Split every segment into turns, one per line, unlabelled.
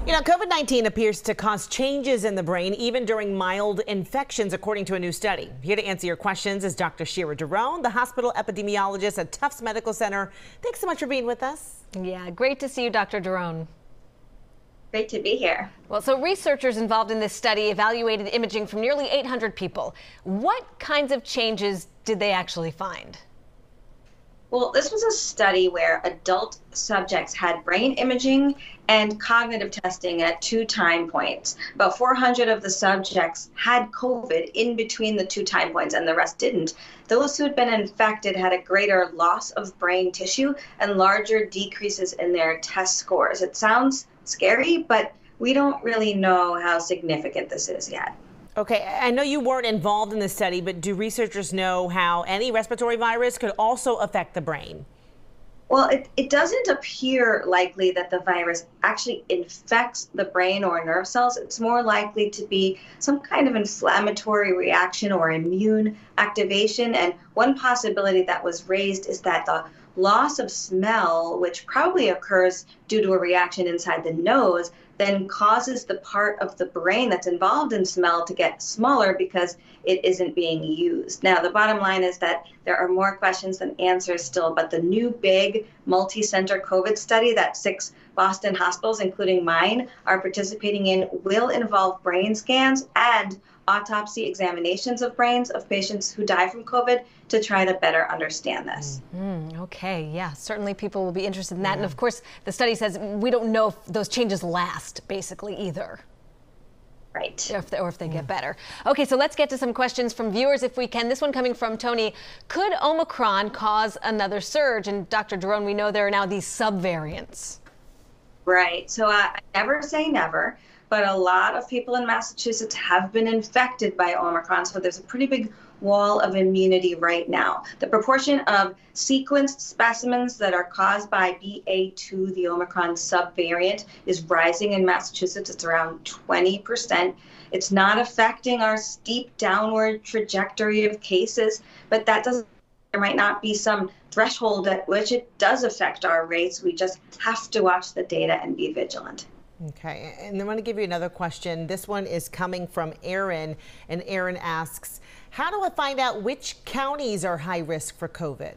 COVID-19 appears to cause changes in the brain even during mild infections, according to a new study. Here to answer your questions is Dr. Shira Doron, the hospital epidemiologist at Tufts Medical Center. Thanks so much for being with us.
Yeah, great to see you, Dr. Doron.
Great to be here.
Well, so researchers involved in this study evaluated imaging from nearly 800 people. What kinds of changes did they actually find?
Well, this was a study where adult subjects had brain imaging and cognitive testing at 2 time points. About 400 of the subjects had COVID in between the 2 time points, and the rest didn't. Those who had been infected had a greater loss of brain tissue and larger decreases in their test scores. It sounds scary, but we don't really know how significant this is yet.
Okay, I know you weren't involved in this study, but do researchers know how any respiratory virus could also affect the brain?
Well, it doesn't appear likely that the virus actually infects the brain or nerve cells. It's more likely to be some kind of inflammatory reaction or immune activation. And one possibility that was raised is that the loss of smell, which probably occurs due to a reaction inside the nose, then causes the part of the brain that's involved in smell to get smaller because it isn't being used. Now, the bottom line is that there are more questions than answers still, but the new big multi-center COVID study that 6 Boston hospitals, including mine, are participating in will involve brain scans and autopsy examinations of brains of patients who die from COVID to try to better understand this.
Okay, yeah, certainly people will be interested in that. And of course, the study says we don't know if those changes last, basically, either.
Right.
Or if they get better. Okay, so let's get to some questions from viewers if we can. This one coming from Tony. Could Omicron cause another surge? And Dr. Doron, we know there are now these subvariants.
Right. So I never say never, but a lot of people in Massachusetts have been infected by Omicron, so there's a pretty big wall of immunity right now. The proportion of sequenced specimens that are caused by BA2, the Omicron subvariant, is rising in Massachusetts. It's around 20%. It's not affecting our steep downward trajectory of cases, but that doesn't, there might not be some threshold at which it does affect our rates. We just have to watch the data and be vigilant.
Okay, and I want to give you another question. This one is coming from Aaron, and Aaron asks, how do I find out which counties are high risk for COVID?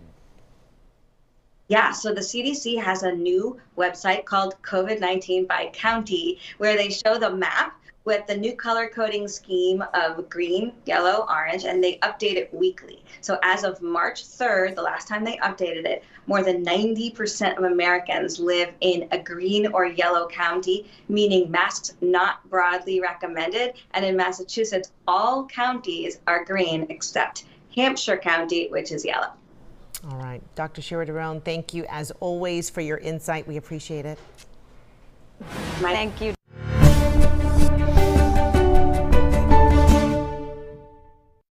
Yeah, so the CDC has a new website called COVID-19 by County, where they show the map with the new color coding scheme of green, yellow, orange, and they update it weekly. So as of March 3rd, the last time they updated it, more than 90% of Americans live in a green or yellow county, meaning masks not broadly recommended. And in Massachusetts, all counties are green except Hampshire County, which is yellow.
All right, Dr. Shira Doron, thank you as always for your insight. We appreciate it.
Thank you.